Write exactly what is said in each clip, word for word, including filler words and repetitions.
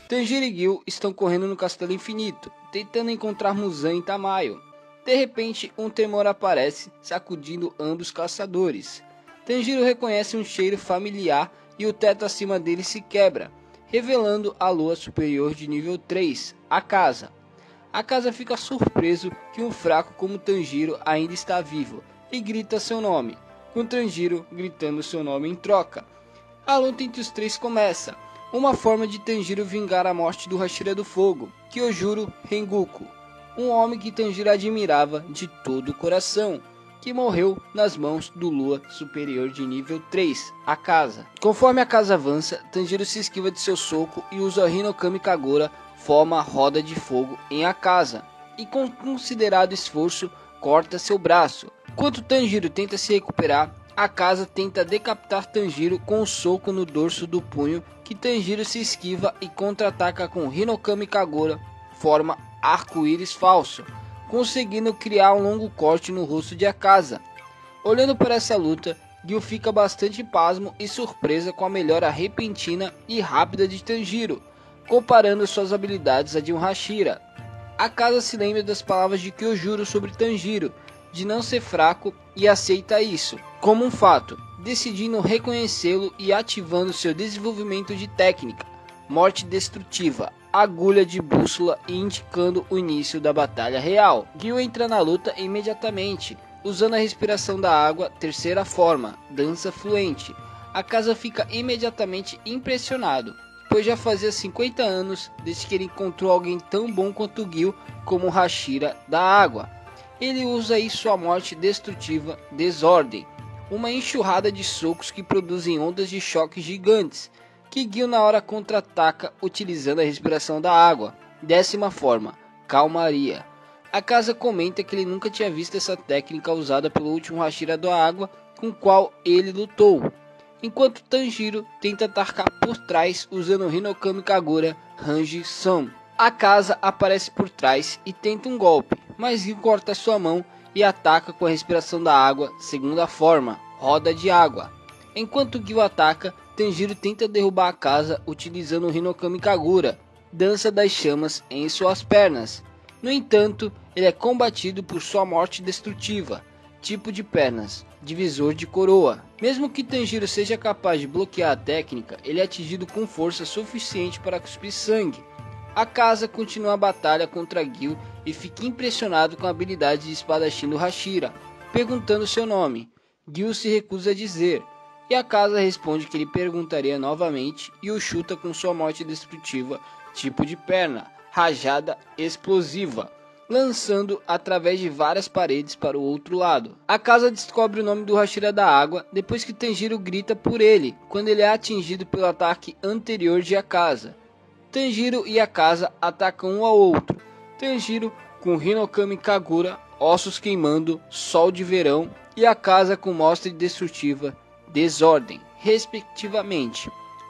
Tanjiro e Gil estão correndo no Castelo Infinito, tentando encontrar Muzan e Tamayo. De repente, um tremor aparece, sacudindo ambos caçadores. Tanjiro reconhece um cheiro familiar e o teto acima dele se quebra, revelando a lua superior de nível três, a casa. A casa fica surpreso que um fraco como Tanjiro ainda está vivo e grita seu nome, com Tanjiro gritando seu nome em troca. A luta entre os três começa, uma forma de Tanjiro vingar a morte do Hashira do Fogo, Kyojuro Rengoku, um homem que Tanjiro admirava de todo o coração, que morreu nas mãos do Lua superior de nível três, a casa. Conforme a casa avança, Tanjiro se esquiva de seu soco e usa o Hinokami Kagura, forma a roda de fogo em a casa, e com considerado esforço corta seu braço. Enquanto Tanjiro tenta se recuperar, a casa tenta decapitar Tanjiro com um soco no dorso do punho, que Tanjiro se esquiva e contra-ataca com Hinokami Kagura, forma arco-íris falso, conseguindo criar um longo corte no rosto de Akaza. Olhando para essa luta, Gil fica bastante pasmo e surpresa com a melhora repentina e rápida de Tanjiro, comparando suas habilidades a de um Hashira. Akaza se lembra das palavras de Kyojuro sobre Tanjiro, de não ser fraco, e aceita isso como um fato, decidindo reconhecê-lo e ativando seu desenvolvimento de técnica, morte destrutiva, agulha de bússola, e indicando o início da batalha real. Gil entra na luta imediatamente, usando a respiração da água, terceira forma, dança fluente. Akaza fica imediatamente impressionado, pois já fazia cinquenta anos desde que ele encontrou alguém tão bom quanto Gil como o Hashira da água. Ele usa aí sua morte destrutiva, desordem, uma enxurrada de socos que produzem ondas de choque gigantes, que Gil na hora contra-ataca utilizando a respiração da água, décima forma, calmaria. Akaza comenta que ele nunca tinha visto essa técnica usada pelo último Hashira da água com o qual ele lutou, enquanto Tanjiro tenta atacar por trás usando o Hinokami Kagura Ranji San. Akaza aparece por trás e tenta um golpe, mas Gil corta sua mão e ataca com a respiração da água, segunda forma, roda de água. Enquanto Gil ataca, Tanjiro tenta derrubar Akaza utilizando o Hinokami Kagura, dança das chamas, em suas pernas. No entanto, ele é combatido por sua morte destrutiva, tipo de pernas, divisor de coroa. Mesmo que Tanjiro seja capaz de bloquear a técnica, ele é atingido com força suficiente para cuspir sangue. Akaza continua a batalha contra Gil e fica impressionado com a habilidade de espadachim do Hashira, perguntando seu nome. Gil se recusa a dizer, e Akaza responde que ele perguntaria novamente e o chuta com sua morte destrutiva, tipo de perna, rajada explosiva, lançando através de várias paredes para o outro lado. Akaza descobre o nome do Hashira da água depois que Tanjiro grita por ele, quando ele é atingido pelo ataque anterior de Akaza. Tanjiro e Akaza atacam um ao outro, Tanjiro com Hinokami Kagura, ossos queimando, sol de verão, e Akaza com mostra destrutiva, desordem, respectivamente.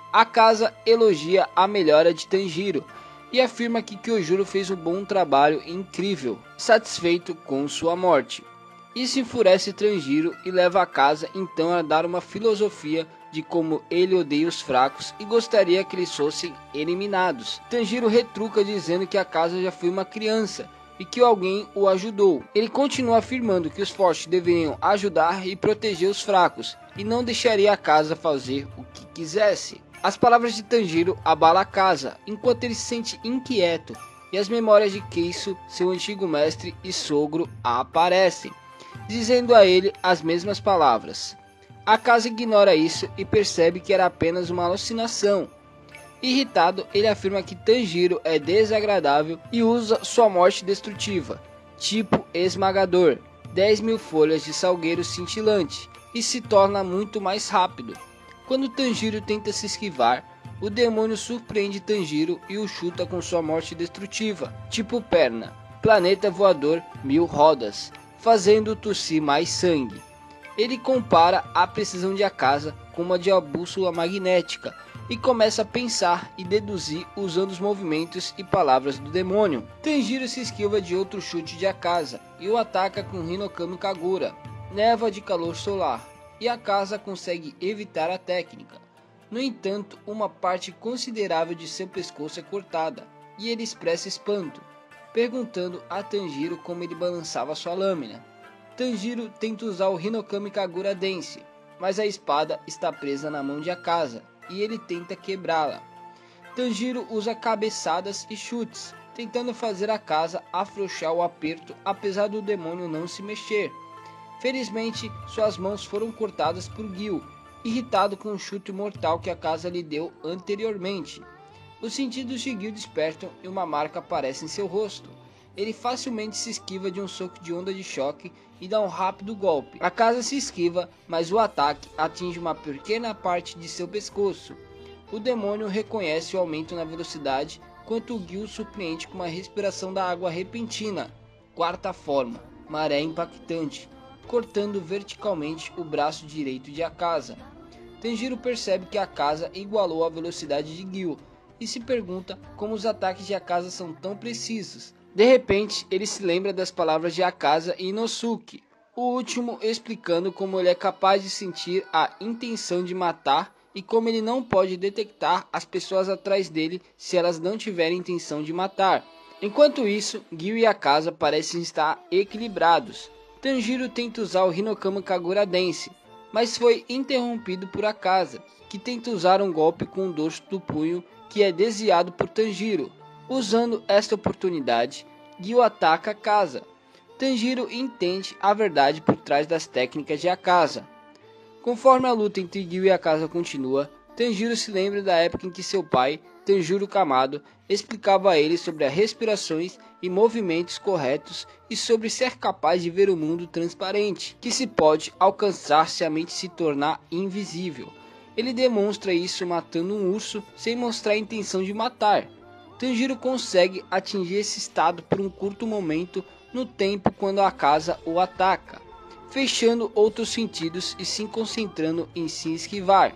Akaza elogia a melhora de Tanjiro e afirma que Kyojuro fez um bom trabalho incrível, satisfeito com sua morte. Isso enfurece Tanjiro e leva Akaza então a dar uma filosofia de como ele odeia os fracos e gostaria que eles fossem eliminados. Tanjiro retruca dizendo que Akaza já foi uma criança e que alguém o ajudou. Ele continua afirmando que os fortes deveriam ajudar e proteger os fracos e não deixaria Akaza fazer o que quisesse. As palavras de Tanjiro abalam Akaza enquanto ele se sente inquieto e as memórias de Keisu, seu antigo mestre e sogro, aparecem, dizendo a ele as mesmas palavras. Akaza ignora isso e percebe que era apenas uma alucinação. Irritado, ele afirma que Tanjiro é desagradável e usa sua morte destrutiva, tipo esmagador, dez mil folhas de salgueiro cintilante, e se torna muito mais rápido. Quando Tanjiro tenta se esquivar, o demônio surpreende Tanjiro e o chuta com sua morte destrutiva, tipo perna, planeta voador mil rodas, fazendo-o tossir mais sangue. Ele compara a precisão de Akaza com uma de uma bússola magnética e começa a pensar e deduzir usando os movimentos e palavras do demônio. Tanjiro se esquiva de outro chute de Akaza e o ataca com Hinokami Kagura, névoa de calor solar, e Akaza consegue evitar a técnica. No entanto, uma parte considerável de seu pescoço é cortada, e ele expressa espanto, perguntando a Tanjiro como ele balançava sua lâmina. Tanjiro tenta usar o Hinokami Kagura Densei, mas a espada está presa na mão de Akaza, e ele tenta quebrá-la. Tanjiro usa cabeçadas e chutes, tentando fazer Akaza afrouxar o aperto apesar do demônio não se mexer. Felizmente, suas mãos foram cortadas por Gil, irritado com o chute mortal que Akaza lhe deu anteriormente. Os sentidos de Gil despertam e uma marca aparece em seu rosto. Ele facilmente se esquiva de um soco de onda de choque e dá um rápido golpe. Akaza se esquiva, mas o ataque atinge uma pequena parte de seu pescoço. O demônio reconhece o aumento na velocidade, enquanto o Gil surpreende com uma respiração da água repentina. Quarta forma, maré impactante, cortando verticalmente o braço direito de Akaza. Tanjiro percebe que Akaza igualou a velocidade de Gil e se pergunta como os ataques de Akaza são tão precisos. De repente, ele se lembra das palavras de Akaza e Inosuke, o último explicando como ele é capaz de sentir a intenção de matar e como ele não pode detectar as pessoas atrás dele se elas não tiverem intenção de matar. Enquanto isso, Gil e Akaza parecem estar equilibrados. Tanjiro tenta usar o Hinokami Kagura Densei, mas foi interrompido por Akaza, que tenta usar um golpe com o dorso do punho que é desviado por Tanjiro. Usando esta oportunidade, Gil ataca Akaza. Tanjiro entende a verdade por trás das técnicas de Akaza. Conforme a luta entre Gil e Akaza continua, Tanjiro se lembra da época em que seu pai, Tanjiro Kamado, explicava a ele sobre as respirações e movimentos corretos e sobre ser capaz de ver o mundo transparente, que se pode alcançar se a mente se tornar invisível. Ele demonstra isso matando um urso sem mostrar a intenção de matar. Tanjiro consegue atingir esse estado por um curto momento no tempo quando Akaza o ataca, fechando outros sentidos e se concentrando em se esquivar.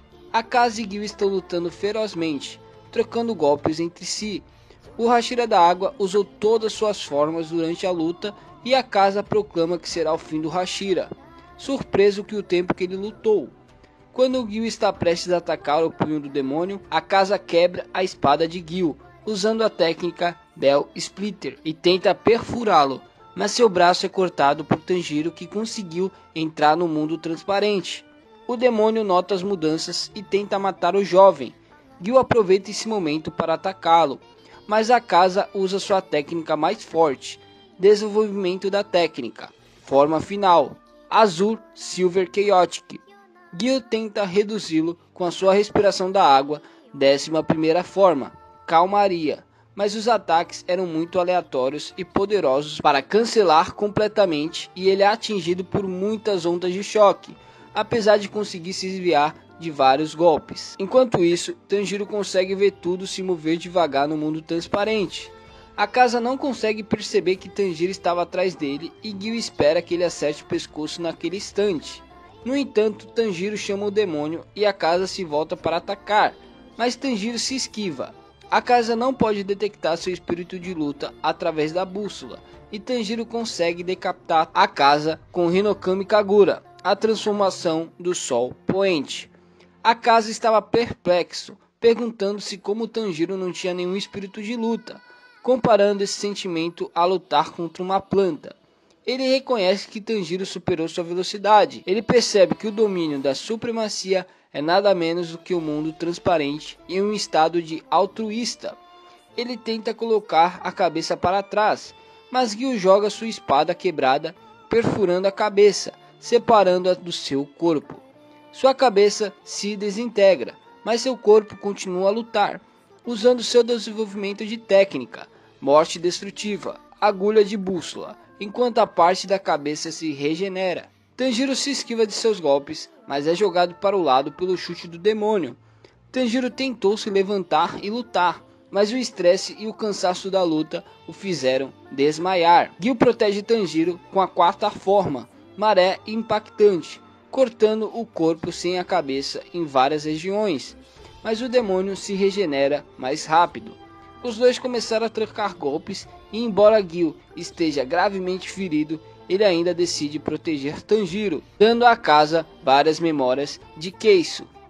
Akaza e Gil estão lutando ferozmente, trocando golpes entre si. O Hashira da Água usou todas suas formas durante a luta e Akaza proclama que será o fim do Hashira, surpreso que o tempo que ele lutou. Quando o Gil está prestes a atacar o punho do demônio, Akaza quebra a espada de Gil, usando a técnica Bell Splitter, e tenta perfurá-lo, mas seu braço é cortado por Tanjiro, que conseguiu entrar no mundo transparente. O demônio nota as mudanças e tenta matar o jovem. Gil aproveita esse momento para atacá-lo, mas Akaza usa sua técnica mais forte, desenvolvimento da técnica, forma final, Azul Silver Chaotic. Gil tenta reduzi-lo com a sua respiração da água, décima primeira forma, Calmaria, mas os ataques eram muito aleatórios e poderosos para cancelar completamente e ele é atingido por muitas ondas de choque, apesar de conseguir se desviar de vários golpes. Enquanto isso, Tanjiro consegue ver tudo se mover devagar no mundo transparente. Akaza não consegue perceber que Tanjiro estava atrás dele e Gil espera que ele acerte o pescoço naquele instante. No entanto, Tanjiro chama o demônio e Akaza se volta para atacar, mas Tanjiro se esquiva. Akaza não pode detectar seu espírito de luta através da bússola, e Tanjiro consegue decapitar Akaza com Hinokami Kagura, a transformação do Sol Poente. Akaza estava perplexo, perguntando-se como Tanjiro não tinha nenhum espírito de luta, comparando esse sentimento a lutar contra uma planta. Ele reconhece que Tanjiro superou sua velocidade. Ele percebe que o domínio da supremacia é nada menos do que o mundo transparente em um estado de altruísta. Ele tenta colocar a cabeça para trás, mas Gil joga sua espada quebrada, perfurando a cabeça, separando-a do seu corpo. Sua cabeça se desintegra, mas seu corpo continua a lutar, usando seu desenvolvimento de técnica, morte destrutiva, agulha de bússola, enquanto a parte da cabeça se regenera. Tanjiro se esquiva de seus golpes, mas é jogado para o lado pelo chute do demônio. Tanjiro tentou se levantar e lutar, mas o estresse e o cansaço da luta o fizeram desmaiar. Gil protege Tanjiro com a quarta forma, maré impactante, cortando o corpo sem a cabeça em várias regiões, mas o demônio se regenera mais rápido. Os dois começaram a trocar golpes e, embora Gil esteja gravemente ferido, ele ainda decide proteger Tanjiro, dando a Akaza várias memórias de Keisu,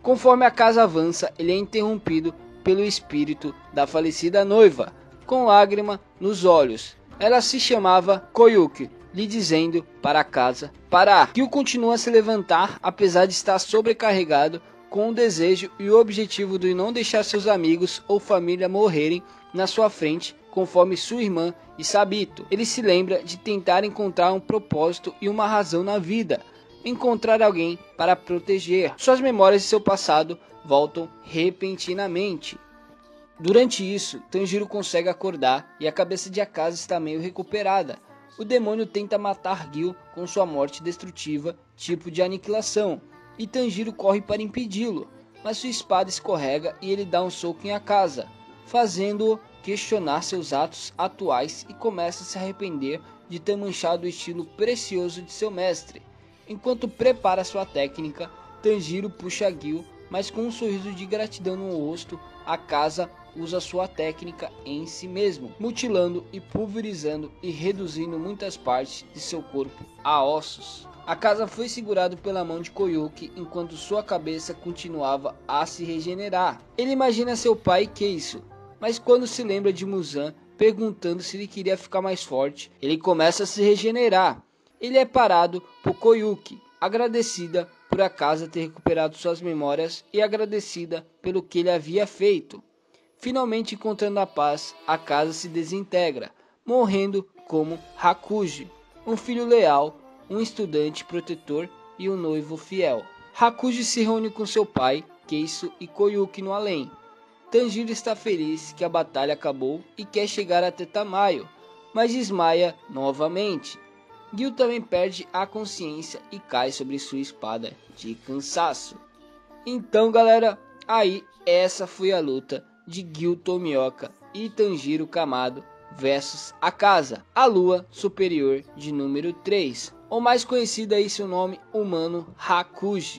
Conforme a casa avança, ele é interrompido pelo espírito da falecida noiva, com lágrima nos olhos. Ela se chamava Koyuki, lhe dizendo para a casa parar. Gil continua a se levantar, apesar de estar sobrecarregado com o desejo e o objetivo de não deixar seus amigos ou família morrerem na sua frente, conforme sua irmã e Sabito. Ele se lembra de tentar encontrar um propósito e uma razão na vida, encontrar alguém para proteger. Suas memórias de seu passado voltam repentinamente. Durante isso, Tanjiro consegue acordar e a cabeça de Akaza está meio recuperada. O demônio tenta matar Gil com sua morte destrutiva, tipo de aniquilação, e Tanjiro corre para impedi-lo, mas sua espada escorrega e ele dá um soco em Akaza, fazendo-o questionar seus atos atuais e começa a se arrepender de ter manchado o estilo precioso de seu mestre. Enquanto prepara sua técnica, Tanjiro puxa Gil, mas com um sorriso de gratidão no rosto, Akaza usa sua técnica em si mesmo, mutilando e pulverizando e reduzindo muitas partes de seu corpo a ossos. Akaza foi segurado pela mão de Koyuki enquanto sua cabeça continuava a se regenerar. Ele imagina seu pai Keisu, mas quando se lembra de Muzan perguntando se ele queria ficar mais forte, ele começa a se regenerar. Ele é parado por Koyuki, agradecida por Akaza ter recuperado suas memórias e agradecida pelo que ele havia feito. Finalmente encontrando a paz, Akaza se desintegra, morrendo como Hakuji, um filho leal, um estudante protetor e um noivo fiel. Hakuji se reúne com seu pai, Keisu e Koyuki no além. Tanjiro está feliz que a batalha acabou e quer chegar até Tamayo, mas desmaia novamente. Gil também perde a consciência e cai sobre sua espada de cansaço. Então galera, aí essa foi a luta de Gil Tomioka e Tanjiro Kamado versus Akaza, a lua superior de número três, ou mais conhecida aí seu nome humano Hakuji.